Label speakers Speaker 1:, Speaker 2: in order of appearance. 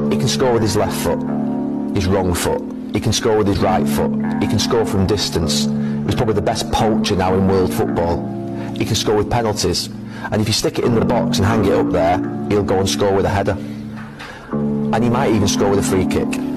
Speaker 1: He can score with his left foot, his wrong foot. He can score with his right foot. He can score from distance. He's probably the best poacher now in world football. He can score with penalties. And if you stick it in the box and hang it up there, he'll go and score with a header. And he might even score with a free kick.